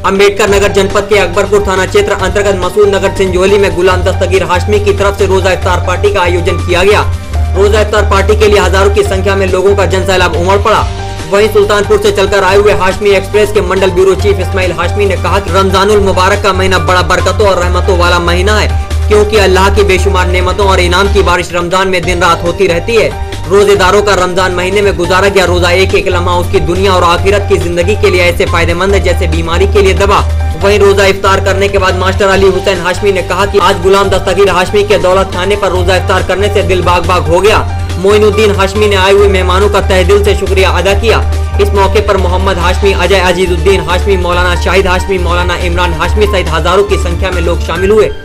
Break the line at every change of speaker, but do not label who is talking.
अम्बेडकर नगर जनपद के अकबरपुर थाना क्षेत्र अंतर्गत मसूद नगर सिंजोली में गुलाम दस्तगीर हाशमी की तरफ से रोजा इफ्तार पार्टी का आयोजन किया गया। रोजा इफ्तार पार्टी के लिए हजारों की संख्या में लोगों का जनसैलाब उमड़ पड़ा। वहीं सुल्तानपुर से चलकर आए हुए हाशमी एक्सप्रेस के मंडल ब्यूरो चीफ इस्माइल हाशमी ने कहा कि रमजानुल मुबारक का महीना बड़ा बरकतों और रहमतों वाला महीना है, क्योंकि अल्लाह की बेशुमार नेमतों और इनाम की बारिश रमजान में दिन रात होती रहती है। रोजेदारों का रमजान महीने में गुजारा गया रोजा एक एक लम्हा उसकी दुनिया और आखिरत की जिंदगी के लिए ऐसे फायदेमंद है जैसे बीमारी के लिए दवा। वहीं रोजा इफ्तार करने के बाद मास्टर अली हुसैन हाशमी ने कहा कि आज गुलाम दस्तगीर हाशमी के दौलत खाने पर रोजा इफ्तार करने से दिल बाग बाग हो गया। मोइनुद्दीन हाशमी ने आए हुए मेहमानों का तहे दिल से शुक्रिया अदा किया। इस मौके पर मोहम्मद हाशमी, अजय अजीजुद्दीन हाशमी, मौलाना शाहिद हाशमी, मौलाना इमरान हाशमी सहित हजारों की संख्या में लोग शामिल हुए।